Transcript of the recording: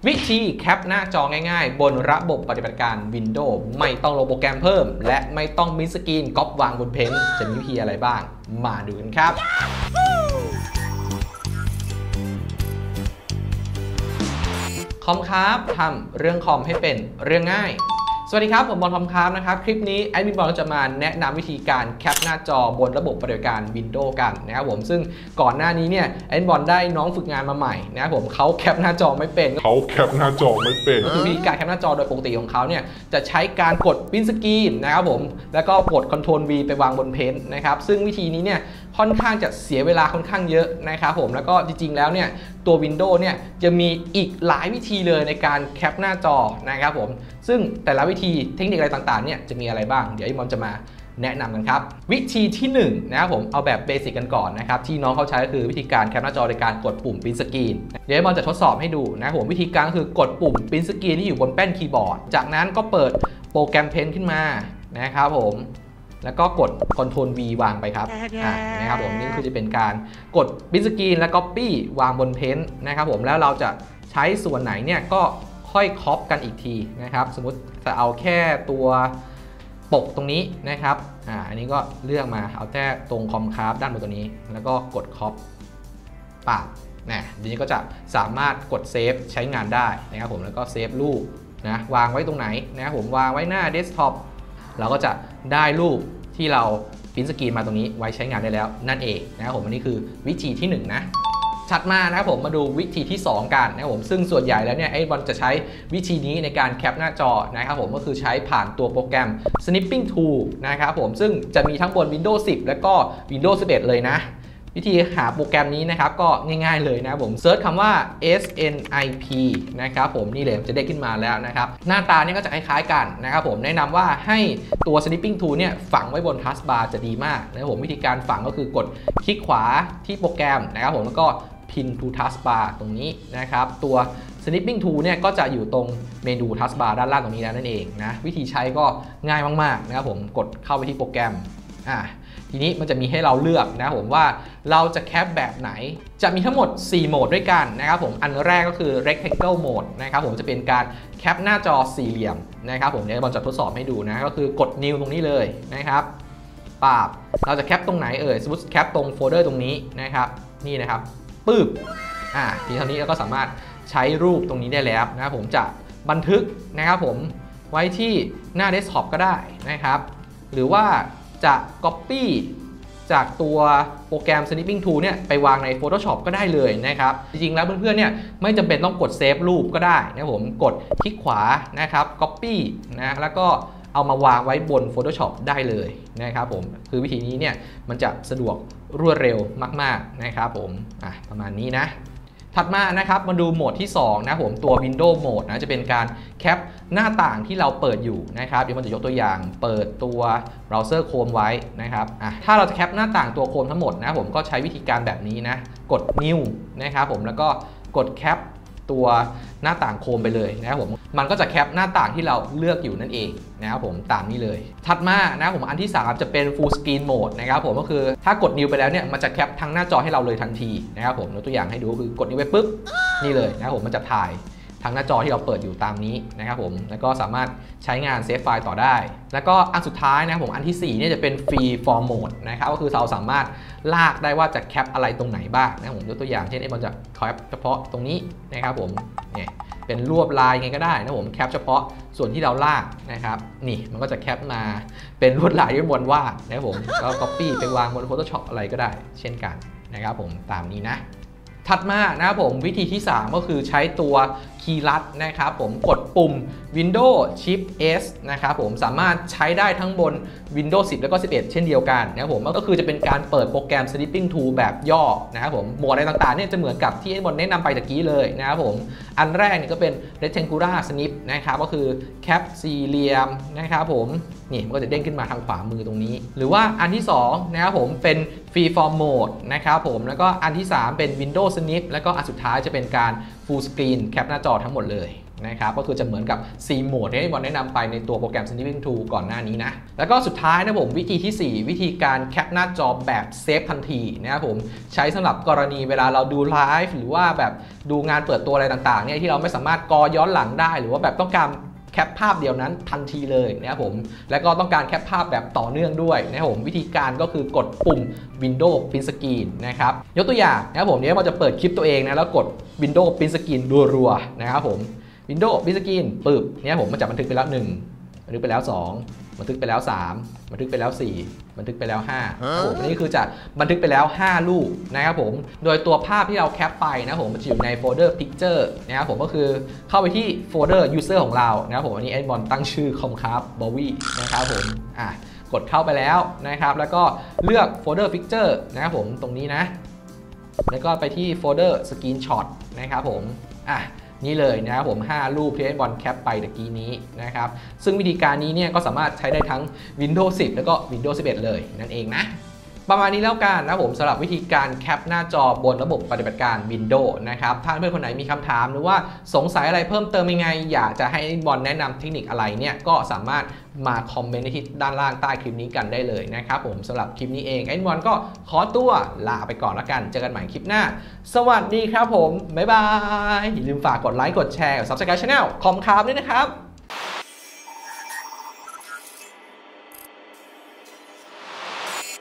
วิธีแคปหน้าจอง่ายๆบนระบบปฏิบัติการ Windows ไม่ต้องลงโปรแกรมเพิ่มและไม่ต้องมิสกรีนก๊อปวางบนเพนท์จะมีวิธีอะไรบ้างมาดูกันครับคอมครับทำเรื่องคอมให้เป็นเรื่องง่ายสวัสดีครับผมบอลคอมครับนะครับคลิปนี้แอดมินบอลจะมาแนะนำวิธีการแคปหน้าจอบนระบบปฏิบัติการ Windows กันนะครับผมซึ่งก่อนหน้านี้เนี่ยแอดมินบอลได้น้องฝึกงานมาใหม่นะครับผมเขาแคปหน้าจอไม่เป็นคือวิธีการแคปหน้าจอโดยปกติของเขาเนี่ยจะใช้การกดปริ้นสกรีนนะครับผมแล้วก็กด Ctrl V ไปวางบนเพนท์นะครับซึ่งวิธีนี้เนี่ยค่อนข้างจะเสียเวลาค่อนข้างเยอะนะครับผมแล้วก็จริงๆแล้วเนี่ยตัว Windows เนี่ยจะมีอีกหลายวิธีเลยในการแคปหน้าจอนะครับผมซึ่งแต่ละวิธีเทคนิคอะไรต่างๆเนี่ยจะมีอะไรบ้างเดี๋ยวอีมอนจะมาแนะนำกันครับวิธีที่1นะครับผมเอาแบบเบสิกกันก่อนนะครับที่น้องเขาใช้ก็คือวิธีการแคปหน้าจอโดยการกดปุ่มปริ้นสกรีนเดี๋ยวอีมอนจะทดสอบให้ดูนะครับผมวิธีการคือกดปุ่มปริ้นสกรีนที่อยู่บนแป้นคีย์บอร์ดจากนั้นก็เปิดโปรแกรมเพนท์ขึ้นมานะครับผมแล้วก็กด Ctrl V วางไปครับนะครับผมนี่คือจะเป็นการกดปริ้นสกรีนแล้ว Copy วางบนเพนท์นะครับผมแล้วเราจะใช้ส่วนไหนเนี่ยก็ค่อยคอปกันอีกทีนะครับสมมุติจะเอาแค่ตัวปกตรงนี้นะครับอันนี้ก็เลือกมาเอาแค่ตรงคอมคราฟด้านบนตัวนี้แล้วก็กดคอปป่าทีนี้ก็จะสามารถกดเซฟใช้งานได้นะครับผมแล้วก็เซฟรูปนะวางไว้ตรงไหนนะครับผมวางไว้หน้าเดสก์ท็อปเราก็จะได้รูปที่เราปริ้นสกรีนมาตรงนี้ไว้ใช้งานได้แล้วนั่นเองนะครับผมอันนี้คือวิธีที่1นะถัดมานะครับผมมาดูวิธีที่2กันนะครับผมซึ่งส่วนใหญ่แล้วเนี่ยไอ้บอลจะใช้วิธีนี้ในการแคปหน้าจอนะครับผมก็คือใช้ผ่านตัวโปรแกรม Snipping Tool นะครับผมซึ่งจะมีทั้งบน Windows 10 และก็ Windows 11 เลยนะวิธีหาโปรแกรมนี้นะครับก็ง่ายๆเลยนะครับผมเซิร์ชคำว่า SNIP นะครับผมนี่เลยจะได้ขึ้นมาแล้วนะครับหน้าตาเนี่ยก็จะคล้ายๆกันนะครับผมแนะนำว่าให้ตัว Snipping Tool เนี่ยฝังไว้บนทัสบาร์จะดีมากนะครับผมวิธีการฝังก็คือกดคลิกขวาที่โปรแกรมนะครับผมแล้วก็Pin to Taskbar ตรงนี้นะครับตัว Snipping Tool เนี่ยก็จะอยู่ตรงเมนู Taskbar ด้านล่างตรงนี้แล้วนั่นเองนะวิธีใช้ก็ง่ายมากๆนะครับผมกดเข้าไปที่โปรแกรมทีนี้มันจะมีให้เราเลือกนะผมว่าเราจะแคปแบบไหนจะมีทั้งหมด4โหมดด้วยกันนะครับผมอันแรกก็คือ Rectangle Mode นะครับผมจะเป็นการแคปหน้าจอสี่เหลี่ยมนะครับผมเดี๋ยวบอลจะทดสอบให้ดูนะก็คือกด New ตรงนี้เลยนะครับปั๊บเราจะแคปตรงไหนสมมติแคปตรงโฟลเดอร์ตรงนี้นะครับนี่นะครับปึ๊บทีเท่านี้เราก็สามารถใช้รูปตรงนี้ได้แล้วนะครับผมจะบันทึกนะครับผมไว้ที่หน้าเดสก์ท็อปก็ได้นะครับหรือว่าจะ Copy จากตัวโปรแกรม Snipping Tool เนี่ยไปวางใน Photoshop ก็ได้เลยนะครับจริงๆแล้วเพื่อนๆเนี่ยไม่จำเป็นต้องกดเซฟรูปก็ได้นะครับผมกดคลิกขวานะครับ Copy นะแล้วก็เอามาวางไว้บน Photoshop ได้เลยนะครับผมคือวิธีนี้เนี่ยมันจะสะดวกรวดเร็วมากๆนะครับผมประมาณนี้นะถัดมานะครับมาดูโหมดที่2นะผมตัว Windows Mode นะจะเป็นการแคปหน้าต่างที่เราเปิดอยู่นะครับเดี๋ยวมันจะยกตัวอย่างเปิดตัวเบราว์เซอร์ Chrome ไว้นะครับถ้าเราจะแคปหน้าต่างตัว Chrome ทั้งหมดนะผมก็ใช้วิธีการแบบนี้นะกด New นะครับผมแล้วก็กดแคปตัวหน้าต่างโคมไปเลยนะครับผมมันก็จะแคปหน้าต่างที่เราเลือกอยู่นั่นเองนะครับผมตามนี้เลยถัดมานะครับผมอันที่3จะเป็น Full Screen Mode นะครับผมก็คือถ้ากดนิ้วไปแล้วเนี่ยมันจะแคปทั้งหน้าจอให้เราเลยทันทีนะครับผมยกตัวอย่างให้ดูคือกดนิ้วไปปุ๊บนี่เลยนะครับผมมันจะถ่ายทั้งหน้าจอที่เราเปิดอยู่ตามนี้นะครับผมแล้วก็สามารถใช้งานเซฟไฟล์ต่อได้แล้วก็อันสุดท้ายนะครับผมอันที่4เนี่ยจะเป็น Free Form Mode นะครับก็คือเราสามารถลากได้ว่าจะแคปอะไรตรงไหนบ้างนะครับผมยกตัวอย่างเช่นมันจะแคปเฉพาะตรงนี้นะครับผมเนี่ยเป็นรวบลายไงก็ได้นะผมแคปเฉพาะส่วนที่เราลากนะครับนี่มันก็จะแคปมาเป็นลวดลายที่บนวาดนะครับผมก็ Copy ไปวางบน Photoshop อะไรก็ได้เช่นกันนะครับผมตามนี้นะถัดมานะครับผมวิธีที่3ก็คือใช้ตัวคีย์ลัดนะครับผมกดปุ่ม Windows Shift S นะครับผมสามารถใช้ได้ทั้งบน Windows 10 แล้วก็ 11 เช่นเดียวกันนะครับผมก็คือจะเป็นการเปิดโปรแกรม Snipping Tool แบบย่อนะครับผมโหมดอะไรต่างๆเนี่ยจะเหมือนกับที่ไอ้บนแนะนำไปตะกี้เลยนะครับผมอันแรกเนี่ยก็เป็น Rectangular Snip นะครับก็คือแคปสี่เหลี่ยมนะครับผมนี่มันก็จะเด้งขึ้นมาทางขวามือตรงนี้หรือว่าอันที่2นะครับผมเป็น Freeform Mode นะครับผมแล้วก็อันที่3เป็น Windows Snip แล้วก็อันสุดท้ายจะเป็นการ Full Screen แคปหน้าจอทั้งหมดเลยนะครับก็คือจะเหมือนกับ C Mode ที่บอลแนะนำไปในตัวโปรแกรม Snipping Tool ก่อนหน้านี้นะแล้วก็สุดท้ายนะผมวิธีที่ 4 วิธีการแคปหน้าจอแบบเซฟทันทีนะครับผมใช้สำหรับกรณีเวลาเราดูไลฟ์หรือว่าแบบดูงานเปิดตัวอะไรต่างๆเนี่ยที่เราไม่สามารถกอย้อนหลังได้หรือว่าแบบต้องการแคปภาพเดียวนั้นทันทีเลยนะครับผมแล้วก็ต้องการแคปภาพแบบต่อเนื่องด้วยนะครับผมวิธีการก็คือกดปุ่ม Windows Print Screen นะครับยกตัวอย่างนะครับผมเนี่ยเราจะเปิดคลิปตัวเองนะแล้วกด Windows Print Screen รัวๆนะครับผม Windows Print Screen ปึ๊บเนี่ยผมมันจะบันทึกไปแล้ว1บันทึกไปแล้ว2บันทึกไปแล้ว3บันทึกไปแล้ว4บันทึกไปแล้ว5ครับผมนี่คือจะบันทึกไปแล้ว5รูปนะครับผมโดยตัวภาพที่เราแคปไปนะผมมันจะอยู่ในโฟลเดอร์ Picture นะครับผมก็คือเข้าไปที่โฟลเดอร์ User ของเรานะครับผมอันนี้ไอ้บอลตั้งชื่อคอมครับบอวี่นะครับผมกดเข้าไปแล้วนะครับแล้วก็เลือกโฟลเดอร์ Picture นะครับผมตรงนี้นะแล้วก็ไปที่โฟลเดอร์ Screenshot นะครับผมนี่เลยนะครับผม5รูปที่ไอ้บอลแคปไปตะกี้นี้นะครับซึ่งวิธีการนี้เนี่ยก็สามารถใช้ได้ทั้ง Windows 10 แล้วก็ Windows 11 เลยนั่นเองนะประมาณนี้แล้วกันนะผมสำหรับวิธีการแคปหน้าจอบนระบบปฏิบัติการ Windows นะครับถ้าเพื่อนคนไหนมีคำถามหรือว่าสงสัยอะไรเพิ่มเติมยังไงอยากจะให้บอลแนะนำเทคนิคอะไรเนี่ยก็สามารถมาคอมเมนต์ที่ด้านล่างใต้คลิปนี้กันได้เลยนะครับผมสำหรับคลิปนี้เองไอ้บอลก็ขอตัวลาไปก่อนแล้วกันเจอกันใหม่คลิปหน้าสวัสดีครับผมบ๊ายบายอย่าลืมฝากกดไลค์กดแชร์กับ Subscribe Channel คอมคาร์บด้วยนะครับ